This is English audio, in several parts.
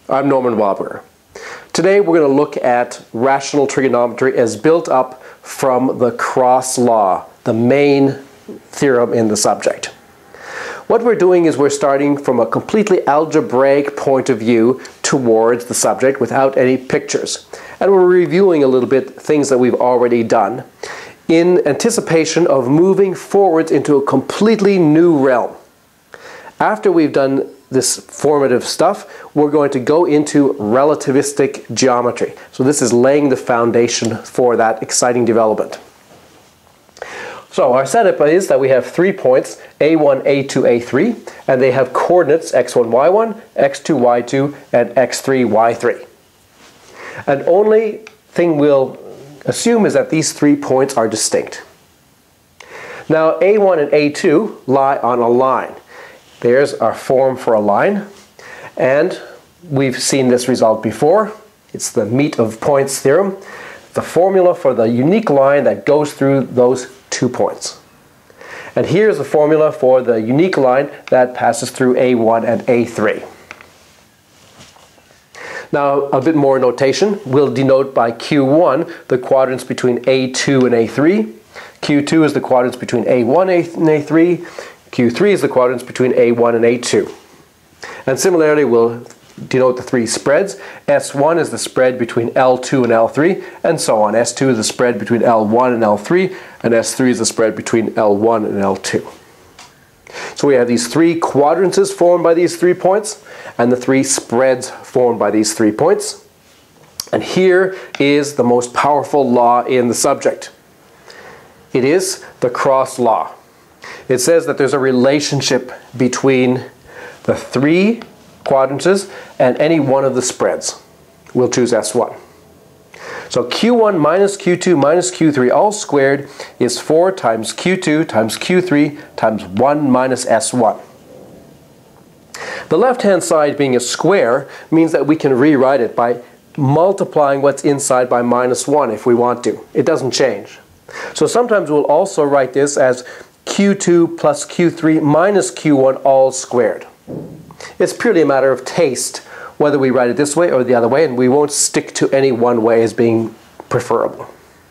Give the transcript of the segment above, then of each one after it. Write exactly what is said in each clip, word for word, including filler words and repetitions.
I'm Norman Wildberger. Today we're going to look at rational trigonometry as built up from the cross law, the main theorem in the subject. What we're doing is we're starting from a completely algebraic point of view towards the subject without any pictures. And we're reviewing a little bit things that we've already done in anticipation of moving forwards into a completely new realm. After we've done this formative stuff, we're going to go into relativistic geometry. So this is laying the foundation for that exciting development. So our setup is that we have three points, A one, A two, A three, and they have coordinates x one, y one, x two, y two, and x three, y three. And only thing we'll assume is that these three points are distinct. Now A one and A two lie on a line. There's our form for a line, and we've seen this result before. It's the meet of points theorem, the formula for the unique line that goes through those two points. And here's the formula for the unique line that passes through A one and A three. Now a bit more notation. We'll denote by Q one the quadrants between A two and A three. Q two is the quadrants between A one and A three. Q three is the quadrants between A one and A two. And similarly, we'll denote the three spreads. S one is the spread between L two and L three, and so on. S two is the spread between L one and L three, and S three is the spread between L one and L two. So we have these three quadrants formed by these three points, and the three spreads formed by these three points. And here is the most powerful law in the subject. It is the cross law. It says that there's a relationship between the three quadrants and any one of the spreads. We'll choose S one. So Q one minus Q two minus Q three all squared is four times Q two times Q three times one minus S one. The left-hand side being a square means that we can rewrite it by multiplying what's inside by minus one if we want to. It doesn't change. So sometimes we'll also write this as Q two plus Q three minus Q one all squared. It's purely a matter of taste whether we write it this way or the other way, and we won't stick to any one way as being preferable.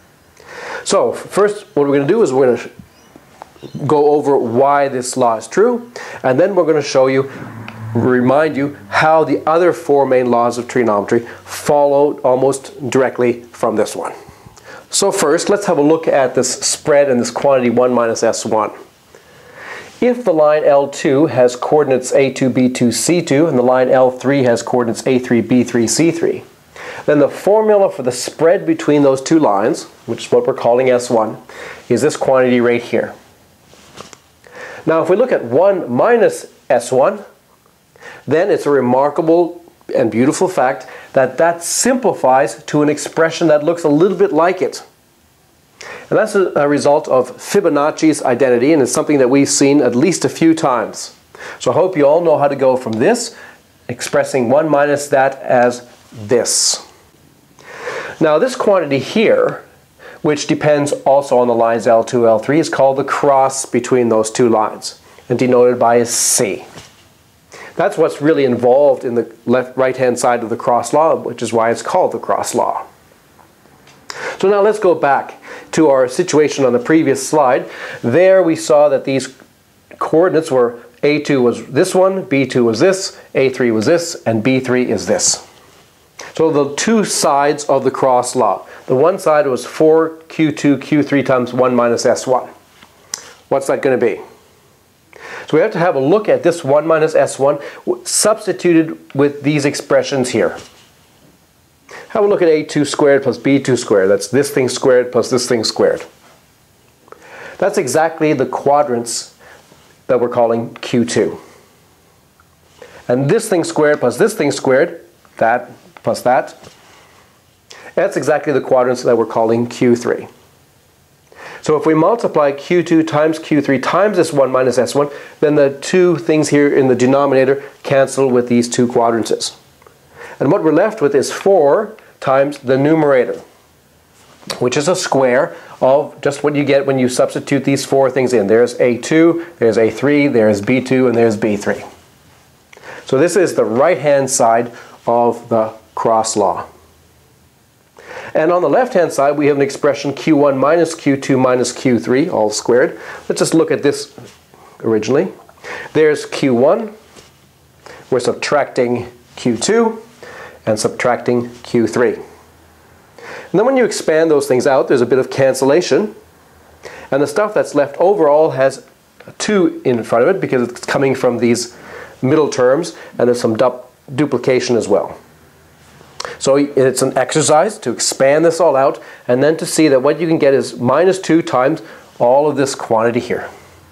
So first what we're going to do is we're going to go over why this law is true, and then we're going to show you, remind you how the other four main laws of trigonometry follow almost directly from this one. So first, let's have a look at this spread and this quantity one minus S one. If the line L two has coordinates A two, B two, C two, and the line L three has coordinates A three, B three, C three, then the formula for the spread between those two lines, which is what we're calling S one, is this quantity right here. Now if we look at one minus S one, then it's a remarkable and beautiful fact that that simplifies to an expression that looks a little bit like it. And that's a, a result of Fibonacci's identity, and it's something that we've seen at least a few times. So I hope you all know how to go from this, expressing one minus that as this. Now this quantity here, which depends also on the lines L two, L three, is called the cross between those two lines, and denoted by a C. That's what's really involved in the left right-hand side of the cross law, which is why it's called the cross law. So now let's go back to our situation on the previous slide. There we saw that these coordinates were A two was this one, B two was this, A three was this, and B three is this. So the two sides of the cross law. The one side was four Q two, Q three times one minus S one. What's that going to be? So we have to have a look at this one minus S one substituted with these expressions here. Have a look at A two squared plus B two squared. That's this thing squared plus this thing squared. That's exactly the quadrants that we're calling Q two. And this thing squared plus this thing squared, that plus that, that's exactly the quadrants that we're calling Q three. So if we multiply Q two times Q three times this one minus S one, then the two things here in the denominator cancel with these two quadrants. And what we're left with is four times the numerator, which is a square of just what you get when you substitute these four things in. There's A two, there's A three, there's B two, and there's B three. So this is the right-hand side of the cross law. And on the left-hand side, we have an expression q one minus q two minus q three, all squared. Let's just look at this originally. There's q one. We're subtracting q two and subtracting q three. And then when you expand those things out, there's a bit of cancellation. And the stuff that's left over all has two in front of it because it's coming from these middle terms, and there's some du duplication as well. So it's an exercise to expand this all out and then to see that what you can get is minus two times all of this quantity here.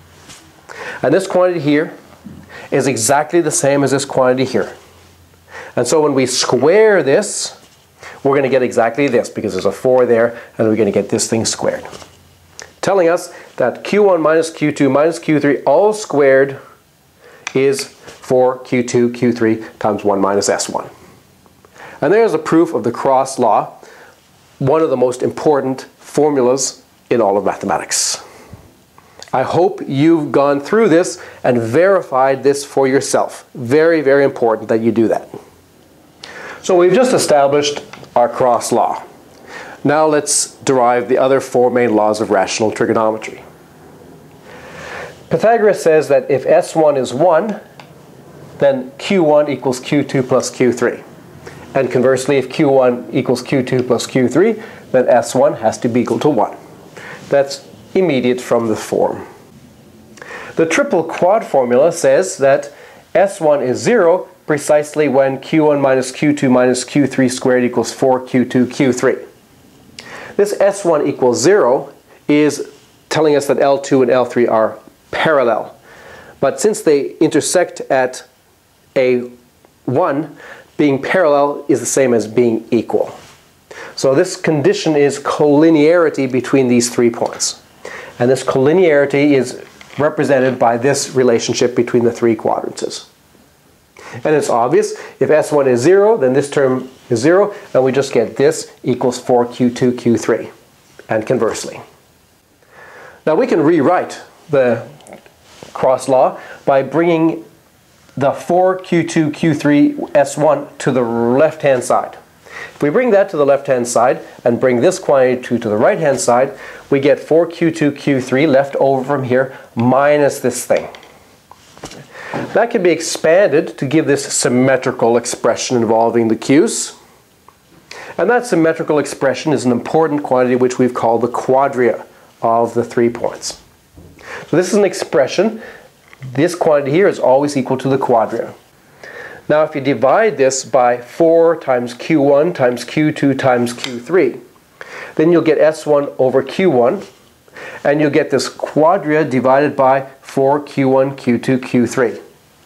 And this quantity here is exactly the same as this quantity here. And so when we square this, we're going to get exactly this because there's a four there, and we're going to get this thing squared. Telling us that q one minus q two minus q three all squared is four q two q three times one minus s one. And there's a proof of the cross law, one of the most important formulas in all of mathematics. I hope you've gone through this and verified this for yourself. Very, very important that you do that. So we've just established our cross law. Now let's derive the other four main laws of rational trigonometry. Pythagoras says that if s one is one, then q one equals q two plus q three. And conversely, if q one equals q two plus q three, then s one has to be equal to one. That's immediate from the form. The triple quad formula says that s one is zero precisely when q one minus q two minus q three squared equals four q two q three. This s one equals zero is telling us that L two and L three are parallel. But since they intersect at a one, being parallel is the same as being equal. So this condition is collinearity between these three points. And this collinearity is represented by this relationship between the three quadrances. And it's obvious, if s one is zero, then this term is zero, and we just get this equals four q two q three, and conversely. Now we can rewrite the cross law by bringing the four q two q three s one to the left-hand side. If we bring that to the left-hand side and bring this quantity to, to the right-hand side, we get four q two q three left over from here minus this thing. That can be expanded to give this symmetrical expression involving the q's. And that symmetrical expression is an important quantity which we've called the quadria of the three points. So this is an expression. This quantity here is always equal to the quadria. Now if you divide this by four times q one times q two times q three, then you'll get s one over q one, and you'll get this quadria divided by four q one q two q three.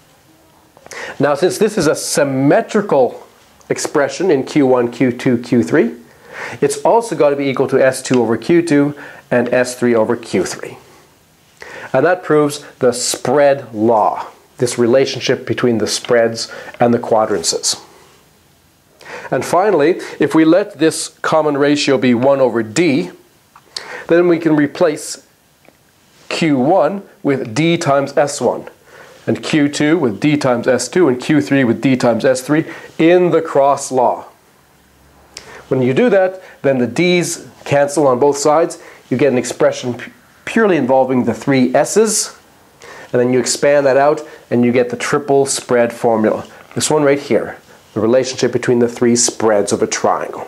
Now since this is a symmetrical expression in q one q two q three, it's also got to be equal to s two over q two and s three over q three. And that proves the spread law, this relationship between the spreads and the quadrances. And finally, if we let this common ratio be one over d, then we can replace q one with d times s one, and q two with d times s two, and q three with d times s three in the cross law. When you do that, then the d's cancel on both sides. You get an expression purely involving the three s's, and then you expand that out and you get the triple spread formula. This one right here, the relationship between the three spreads of a triangle.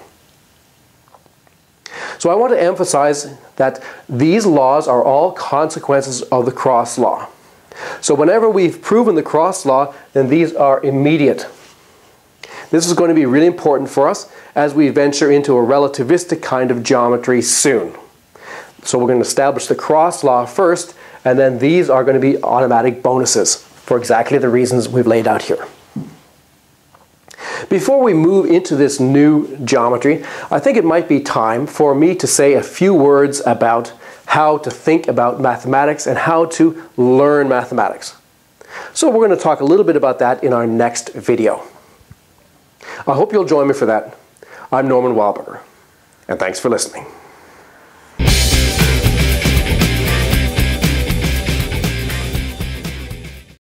So I want to emphasize that these laws are all consequences of the cross law. So whenever we've proven the cross law, then these are immediate. This is going to be really important for us as we venture into a relativistic kind of geometry soon. So we're going to establish the cross law first, and then these are going to be automatic bonuses for exactly the reasons we've laid out here. Before we move into this new geometry, I think it might be time for me to say a few words about how to think about mathematics and how to learn mathematics. So we're going to talk a little bit about that in our next video. I hope you'll join me for that. I'm Norman Wildberger, and thanks for listening.